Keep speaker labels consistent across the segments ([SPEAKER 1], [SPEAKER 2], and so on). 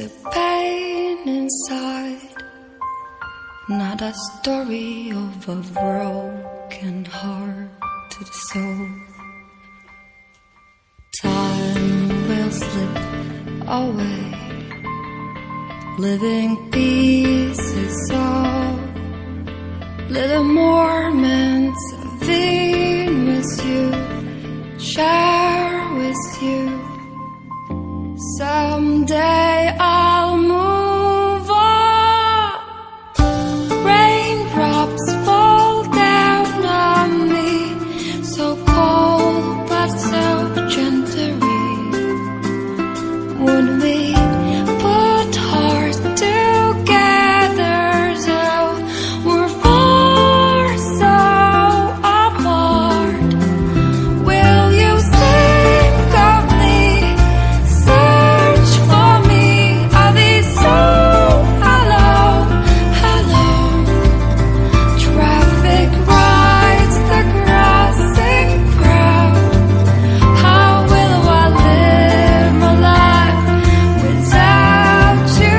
[SPEAKER 1] a pain inside, not a story of a broken heart to the soul. Time will slip away, living pieces of little moments I've been with you, share with you. Someday I'll move on. Raindrops fall down on me, so cold but so gently. When we put hearts together, so we're far so apart. Will you think of me? Search for me. I'll be so alone, alone. Traffic rides the crossing crowd. How will I live my life without you?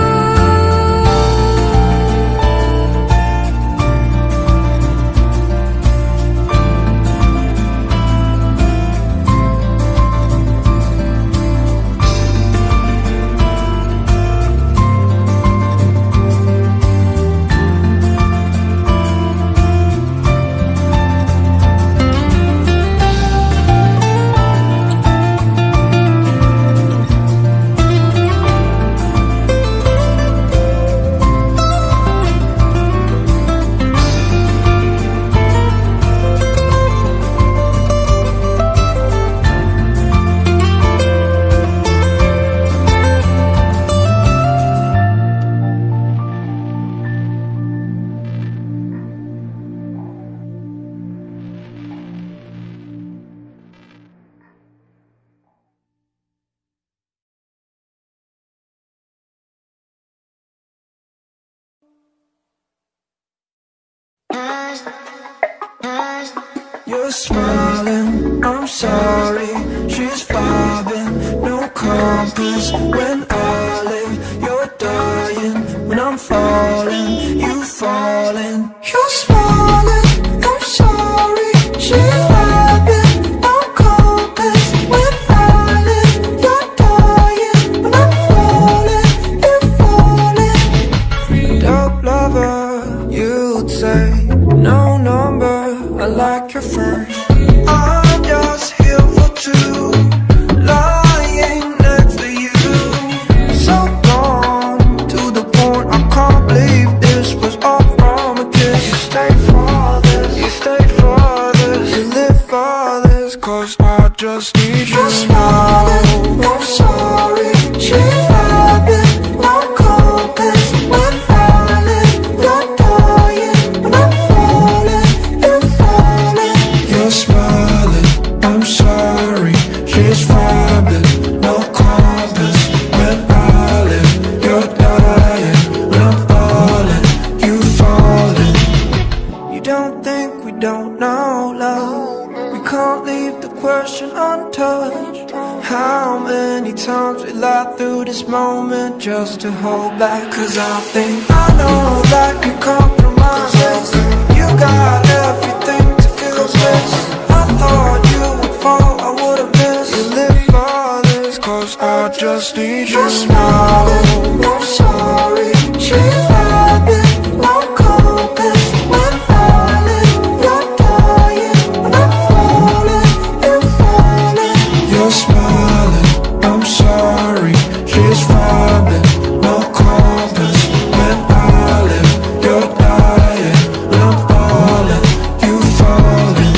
[SPEAKER 2] You're smiling, I'm sorry. She's vibing, no compass. When I live, you're dying. When I'm falling, you falling. You're smiling, I'm sorry. She's vibing, no compass. When I live, you're dying. When I'm falling, you're falling. Dope lover, you'd say. No number, I like your first. I'm just here for two, lying next to you. So gone to the point I can't believe this was all from a kiss. You stayed for this, you stayed for this, you live for this, cause I just need you. You're smiling, I'm sorry. She's vibing, no compass. When I live, you're dying. When I'm falling, you're falling. You're smiling, I'm sorry. She's vibing, no compass. When I live, you're dying. When I'm falling, you falling. You don't think we don't know love. We can't leave the question untouched. How many times we lie through this moment just to hold back? Cause I think I know that you compromise. You got everything to feel this. I thought you would fall, I would've missed. You live for this, cause I just need you. You're smiling, I'm sorry. She's vibing, no compass. When I live, you're dying. When I'm falling, you're falling. You're smiling, I'm sorry. She's vibing, no compass. When I live, you're dying. When I'm falling, you falling.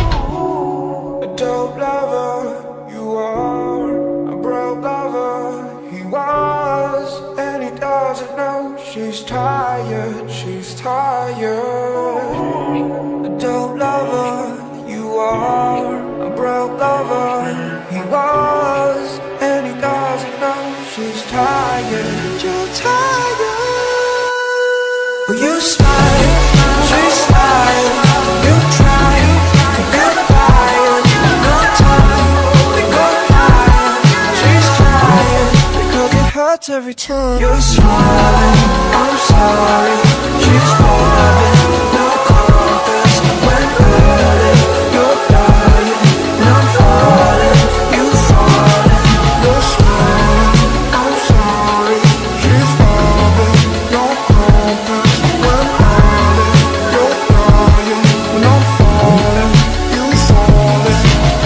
[SPEAKER 2] A dope lover, you are. A broke lover, he was. And he doesn't know she's tired, she's tired. A dope lover, you are. A broke lover, he was. And he doesn't know she's tired, you're tired. But you smile, she smile. You try to get fired. No time, they go higher. She's trying because it hurts. hurts every time. You're smiling, I'm sorry. She's falling, no compass. When early, you're dying. When I'm falling, you falling. You're smiling, I'm sorry. She's falling, no compass. When early, you're dying. When I'm falling, you falling.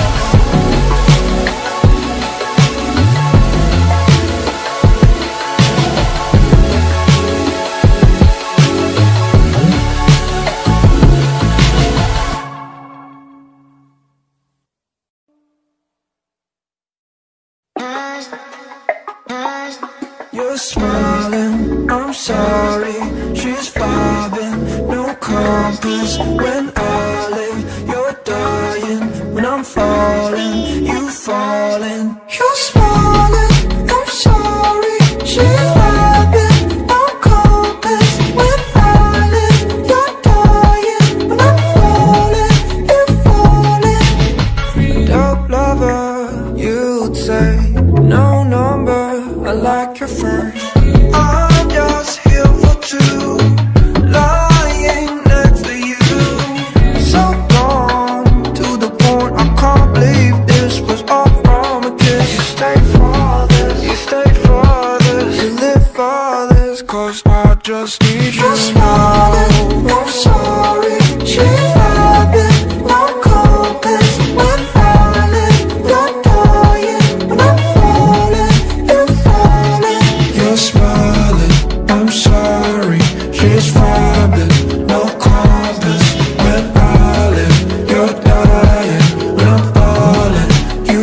[SPEAKER 2] You're smiling, I'm sorry. She's vibing, no compass. When I live, you're dying. When I'm falling, you falling. You're smiling, I'm sorry. She's vibing, no compass. When I live, you're dying. When I'm falling, you're falling. Dope lover, you'd say. No number, I like your first. I'm just here for two, lying next to you. So gone, to the point I can't believe this was all from a kiss. You stay for this, you stay for this, you live for this, cause I just need you. You're smiling, I'm sorry. She's vibing, no compass. When I live, you're dying. When I'm falling, you're falling. You're smiling, I'm sorry. She's vibing, no compass. When I live, you're dying. When I'm falling, you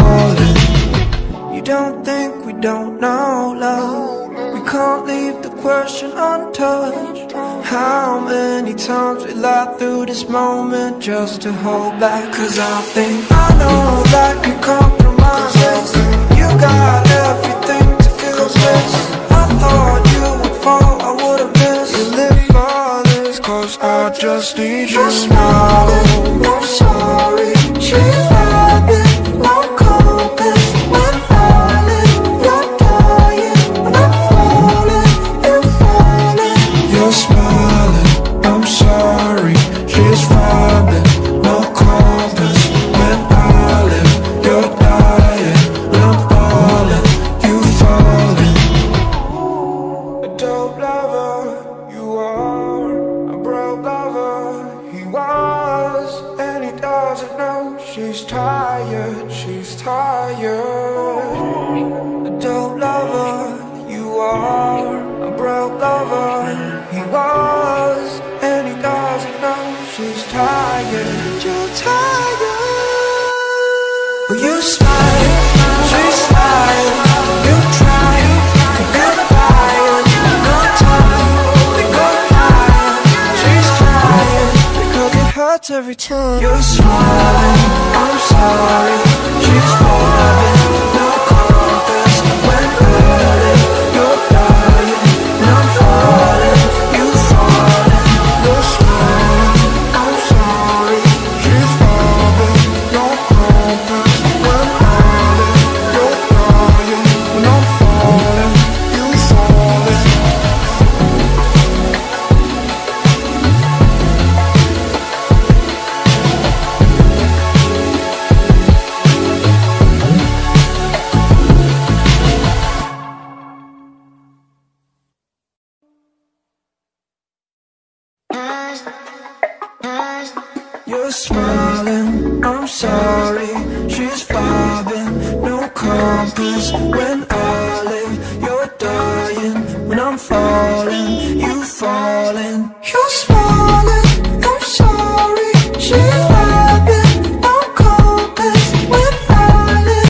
[SPEAKER 2] falling. You don't think we don't know love. We can't leave the question untouched. How many times we lie through this moment just to hold back? Cause I think I know that you compromise. You got everything to feel this. I thought you would fall, I would've missed. You live for this, cause I just need you. You're smiling, I'm sorry. She's vibing, no compass. When I live, you're dying. When I'm falling, you're falling. You're smiling, I'm sorry. She's vibing, no compass. When I live, you're dying. When I'm falling, you falling. A dope lover, you are. A broke lover, he was. And he doesn't know she's tired, she's tired. A dope lover, you are. A broke lover, he was. And he doesn't know she's tired, you're tired. Well, you smile, she's smiling. You try to get fired. No time to go higher. She's trying because it hurts every time. You're smiling, I'm sorry. She's falling, no compass. When early, you're dying. When I'm falling, you falling. You're smiling, I'm sorry. She's falling, no compass. When early, you're dying. When I'm falling, you falling. You're smiling, I'm sorry. She's vibing, no compass. When I live, you're dying. When I'm falling, you falling. You're